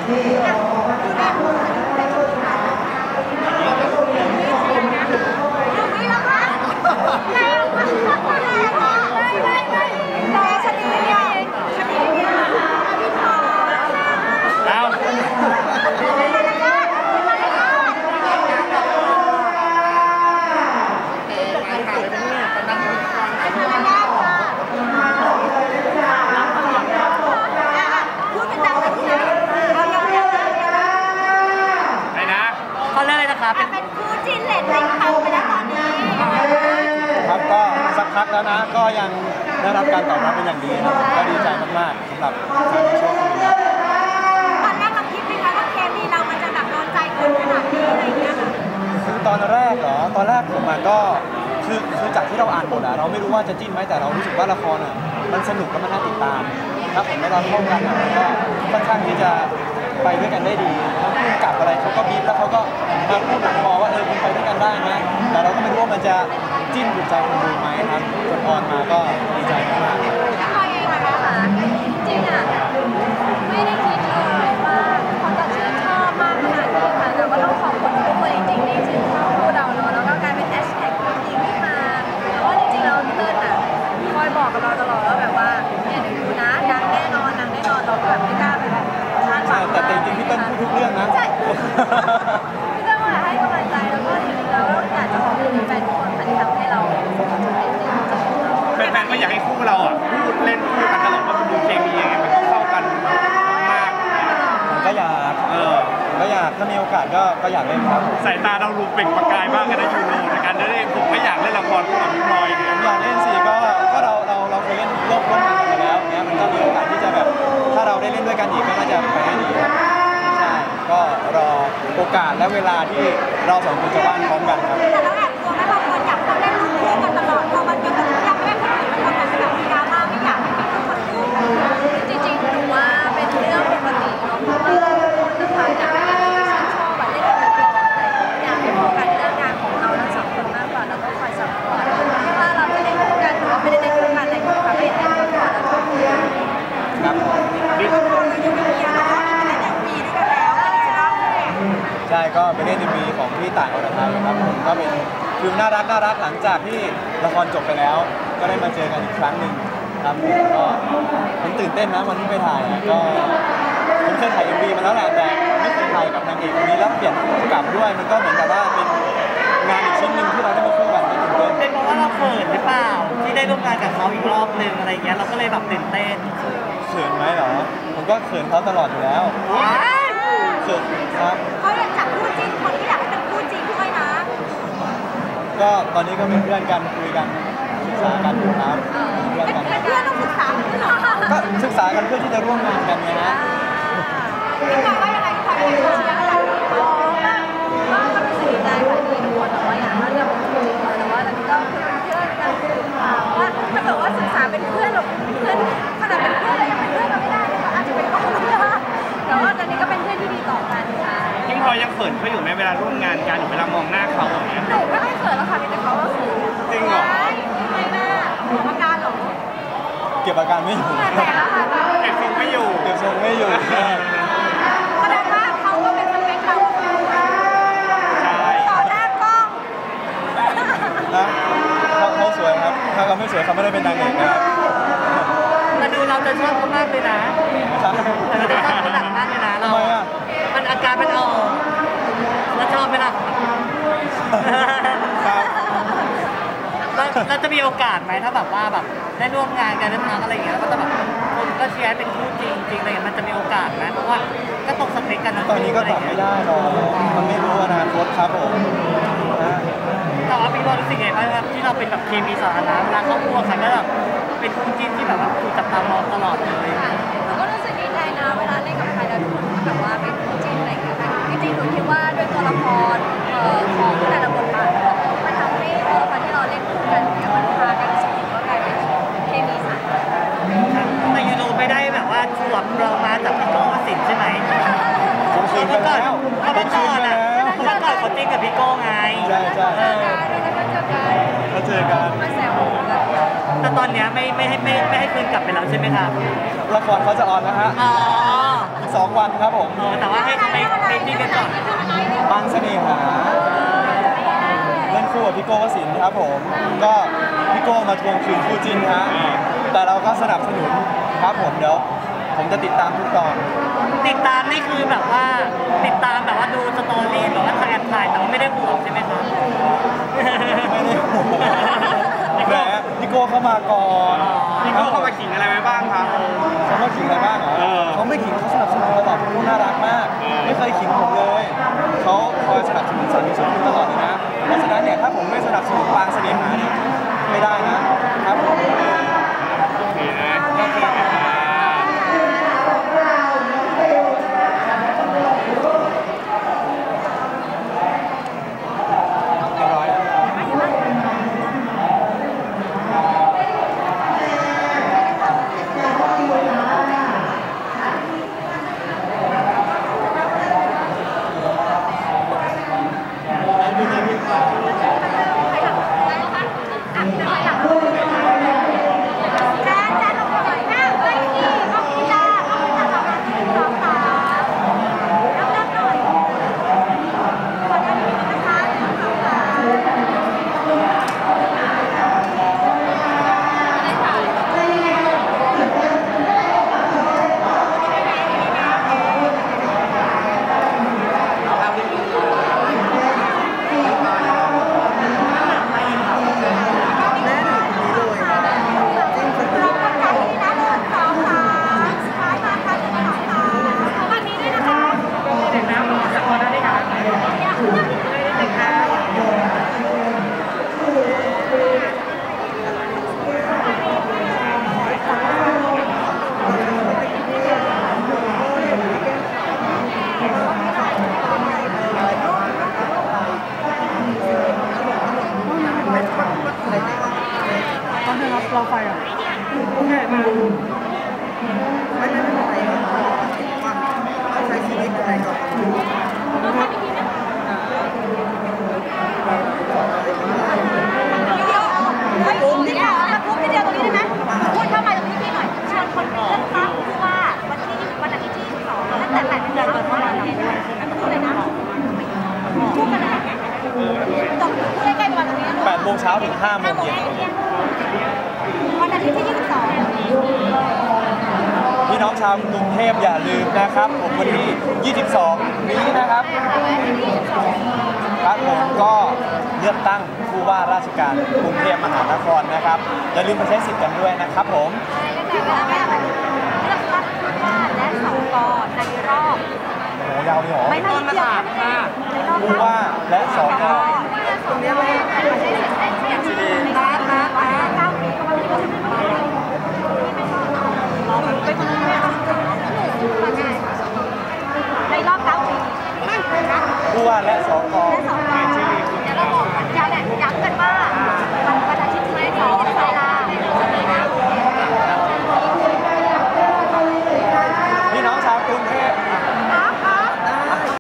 เป็นคู่จิ้นเลตติ้งพังไปแล้วตอนนี้ครับก็สักพักแล้วนะก็ยังได้รับการตอบรับเป็นอย่างดีนะก็ดีใจมากๆสำหรับทางโชคดีครับตอนแรกเราคิดไหมคะว่าเคมีเรามันจะแบบโดนใจคนขนาดนี้อะไรอย่างเงี้ยคือตอนแรกเหรอตอนแรกผมก็คือจากที่เราอ่านบทอะเราไม่รู้ว่าจะจิ้นไหมแต่เรารู้สึกว่าละครอะมันสนุกและมันน่าติดตามครับผมแล้วเราเข้ากันอะก็ค่อนข้างที่จะไปด้วยกันได้ดีทั้งคู่กับอะไรเขาก็บีบแล้วเขาก็มาพูดหลังมอว่าคุณไปด้วยกันได้นะแต่เราก็ไม่รู้ว่ามันจะจิ้นถูกใจคนดูไหมครับจนออนมาก็ดีใจมากๆพอเองนะคะจริงอะไม่ได้คิดเลยว่าเขาจะชื่นชอบมากขนาดนี้ค่ะแต่ว่าต้องขอบคุณทุกคนจริงๆที่ชื่นชอบคู่เราเนาะแล้วก็กลายเป็นแฮชแท็กจริงขึ้นมาแต่ว่าจริงๆเราเติ้ลอะคอยบอกกับเราตลอดว่าแบบว่าเนี่ยดูนะดังแน่นอนเราก็แบบไม่กล้าไปแบบใช่แต่จริงๆพี่เติ้ลพูดทุกเรื่องนะใช่พี่เติ้ลมาให้กำลังใจแล้วก็จริงๆเราอยากจะขอบคุณแฟนทุกคนที่ทำให้เราแฟนๆก็อยากให้คู่เราอ่ะพูดเล่นคู่กันตลอดว่ามันดูเคมียังไงมันเข้ากันมากผมก็อยากถ้ามีโอกาสก็อยากเล่นครับสายตาเราดูเปล่งประกายมากกันในยูโรในการเล่นผมก็อยากเล่นละครคู่กับพี่พลอยอยากเล่นสิก็เราเคยเล่นร่วมกันมาแล้วเนี้ยมันก็มีโอกาสที่จะแบบถ้าเราได้เล่นด้วยกันอีกก็น่าจะไปได้ดีครับใช่ก็รอโอกาสและเวลาที่เราสองคนจะว่างพร้อมกันครับแต่เราแอบกลัวไหมบางคนอยากเล่นคู่กันตลอดพอมันก็แบบอยากเล่นคนอื่นมันทำให้แบบมีดราม่าไม่อยากให้มีคนคู่จริงๆหนูว่าเป็นเรื่องปกติเนาะเพราะว่านะคะอยากให้ชื่นชอบแบบเล่นกันตลอดอยากให้โฟกัสเรื่องงานของเราทั้งสองคนมากกว่าแล้วก็คอยซัพพอร์ตถ้าเราจะเล่นคู่กันหรือว่าไม่ได้เล่นคู่กันอะไรก็แบบไม่ได้เล่นคู่กันแล้วก็ครับใช่ก็ไปเล่นมีของพี่ต่ายอรไทยครับผมก็เป็นฟิลน่ารักหลังจากที่ละครจบไปแล้วก็ได้มาเจอกันอีกครั้งหนึ่งครับก็ผมตื่นเต้นนะวันที่ไปถ่ายก็ผมเคยถ่าย MV มาแล้วแหละแต่ไม่เคยถ่ายกับนางเอกคนนี้แล้วเปลี่ยนผู้กำกับด้วยมันก็เหมือนกับว่าเป็นงานอีกชิ้นหนึ่งที่เราได้มาคู่กันตื่นเต้นเป็นเพราะว่าเราเขินหรือเปล่าที่ได้ร่วมงานกับเขาอีกรอบนึงอะไรเงี้ยเราก็เลยแบบตื่นเต้นเขินไหมเหรอผมก็เขินเขาตลอดอยู่แล้วเขินครับเขาอยากจับคู่จริงคนที่อยากให้เป็นคู่จริงด้วยนะก็ตอนนี้ก็เป็นเพื่อนกันคุยกันศึกษากันอยู่ครับเป็นเพื่อนต้องศึกษากันเหรอก็ศึกษากันเพื่อที่จะร่วมงานกันไงฮะพี่พลอยว่ายังไงพี่พลอยเป็นคนเชียร์อะไรก็รู้สึกดีใจค่ะที่ทุกคนบอกว่าอยากให้เราเป็นคู่จริงแต่ว่าตอนนี้ก็คือเป็นเพื่อนกันว่าถ้าเกิดว่าศึกษาเป็นเพื่อนหรอกเพื่อนขนาดเป็นเพื่อนแล้วยังเป็นเพื่อนกันไม่ได้เลยก็อาจจะเป็นคู่เพื่อนแต่ว่าตอนนี้ก็เป็นเพื่อนที่ดีต่อกันค่ะพี่พลอยยังเขินเขาอยู่ไหมเวลาร่วมงานกันหรือเวลามองหน้าเขาอย่างเงี้ยหนูไม่ค่อยเขินแล้วค่ะมีแต่เขาก็เขินจริงเหรอไม่น่าอาการหรอเก็บอาการไม่อยู่แต่ละค่ะเก็บทรงไม่อยู่แสดงว่าเขาก็เป็นสเปคเราใช่ต่อหน้ากล้องนะเขาสวยครับถ้าเขาไม่สวยเขาไม่ได้เป็นนางเอกนะครับมาดูเราจะชอบเขามากเลยนะเราจะชอบเขาหนักมากเลยนะเรามันอาการมันออกแล้วชอบไหมล่ะเราจะมีโอกาสไหมถ้าแบบว่าแบบได้ร่วมงานกันได้พักอะไรอย่างเงี้ยแล้วก็จะแบบคนก็เชียร์เป็นคู่จริงอะไรอย่างเงี้ยมันจะมีโอกาสไหมเพราะว่าก็ตกสเปคกันนะตอนนี้ก็ตอบไม่ได้หรอกมันไม่รู้อนาคตครับผมแต่ว่าพี่บอลรู้สึกไงบ้างครับที่เราเป็นแบบเคมีสาธารณะเวลาครอบครัวใครก็แบบเป็นคู่จิ้นที่แบบว่าถูกจับตามองตลอดเลยเราก็รู้สึกดีใจนะเวลาเล่นกับใครแล้วทุกคนก็แบบว่าเป็นคู่จิ้นอะไรอย่างเงี้ยจริงๆหนูคิดว่าด้วยตัวละครของแต่ละบทบาทมันทำให้ตัวละครที่เราเล่นคู่กันเนี่ยมันพากันสนุกก็กลายเป็นเคมีสารแต่ยูโรไม่ได้แบบว่าสวมเรามาจากพี่โก้สินใช่ไหมผมคืนไปแล้วเขาเป็นก่อนเขาจิ้นกับพี่โก้ไงใช่แล้วก็เจอกันเขาเจอกันมาแซวกันแต่ตอนเนี้ยไม่ให้คืนกลับไปแล้วใช่ไหมครับละครเขาจะออนนะฮะอ๋ออีก2 วันครับผมแต่ว่าให้เขาไปจิ้นกันก่อนบางเสน่หาเล่นคู่กับพี่โก้วสินทร์ครับผม ก็พี่โก้มาทวงคืนคู่จิ้นฮะแต่เราก็สนับสนุนครับผมเดี๋ยวผมจะติดตามทุกตอนติดตามนี่คือแบบว่าติดตามแบบว่าดูสตอรี่แบบว่าถ่ายแต่ว่าไม่ได้ห่วงใช่ไหมครับไม่ได้ห่วงแหมพี่โก้เข้ามาก่อนพี่โก้เข้ามาขิงอะไรไว้บ้างครับเขาไม่ขิงอะไรบ้างเหรอเออเขาไม่ขิงเขาสนับสนุนตลอดพี่โก้น่ารักมาก ไม่เคยขิงผมเลยเขาคอยสนับสนุนสามีสุดตลอดเลยนะเพราะฉะนั้นเนี่ยถ้าผมไม่สนับสนุนปางเสน่หาเนี่ยไม่ได้นะครับผมโอเคนะก็คือเรียบร้อยแล้วเราไฟอ่ะแค่มาใช้ชีวิตอะไรก่อนพูดที่เดียวตรงนี้ได้ไหมพูดเข้ามาตรงนี้พี่หน่อยเชิญคนเป็นเรื่องตั้งผู้ว่าวันอาทิตย์ที่22ตั้งแต่8 เดือนก่อนว่าเราพูดเลยนะพูดกันเลยตรงพูดใกล้ๆประมาณตรงนี้ 8 โมงเช้าถึง 5 โมงเย็นวันอาทิตย์ที่22 พี่น้องชาวกรุงเทพอย่าลืมนะครับผมวันที่ 22 นี้นะครับครับผมก็เลือกตั้งผู้ว่าราชการกรุงเทพมหานครนะครับอย่าลืมไปใช้สิทธิ์กันด้วยนะครับผมเลือกตั้งผู้ว่าและสกในรอบโอ้โหยาวเลยเหรอไม่น่าเชื่อในรอบผู้ว่าและสกตรงนี้เลย9 ปีประมาณนี้ก็จะไม่ได้เราไปคนนี้ในรอบ9 ปีผู้ว่าและสกและ2 ปีเดี๋ยวเราบอกย้ำกันว่า